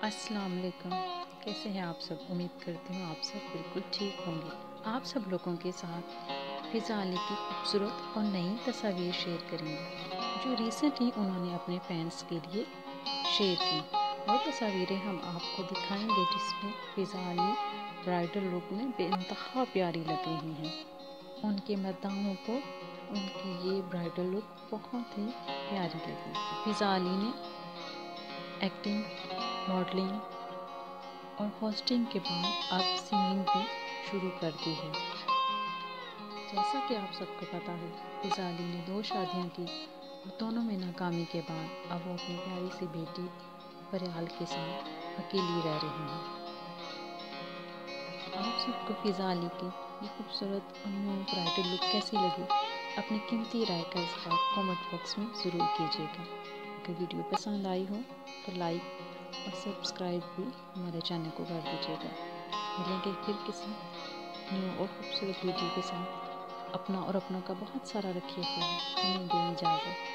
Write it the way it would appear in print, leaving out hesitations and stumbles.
السلام علیکم، کیسے ہیں آپ سب؟ امید کرتی ہوں آپ سب بالکل ٹھیک ہوں گے۔ آپ سب لوگوں کے ساتھ فضا علی کی خوبصورت اور نئی تصاویر شیئر کریں گے جو ریسنٹلی انہوں نے اپنے فینس کے لیے شیئر کی۔ وہ تصاویریں ہم آپ کو دکھائیں گے جس میں فضا علی برائڈل لک میں بے انتہا پیاری لگ رہی ہیں۔ ان کے مداحوں کو ان کی یہ برائڈل لک بہت ہی پیاری لگی۔ فضا علی نے ایکٹنگ، ماڈلنگ اور ہوسٹنگ کے بعد اب سنگنگ بھی شروع کر دی ہے۔ جیسا کہ آپ سب کو پتہ ہے، فضا علی نے 2 شادیاں کی اور دونوں میں ناکامی کے بعد اب وہ اپنی پیاری سی بیٹی پریال کے ساتھ اکیلی رہ رہی ہیں۔ آپ سب کو فضا علی کی یہ خوبصورت اور نیو برائڈل لک کیسی لگی؟ اپنی قیمتی رائے کا اظہار کامنٹ باکس میں ضرور کیجیے گا۔ اگر ویڈیو پسند آئی ہو تو لائک اور سبسکرائب بھی ہمارے چینل کو کر دیجیے گا۔ ملیں گے پھر کسی نیو اور خوبصورت ویڈیو کے ساتھ۔ اپنا اور اپنوں کا بہت سارا رکھیے خیال۔ ہمیں دیں اجازت۔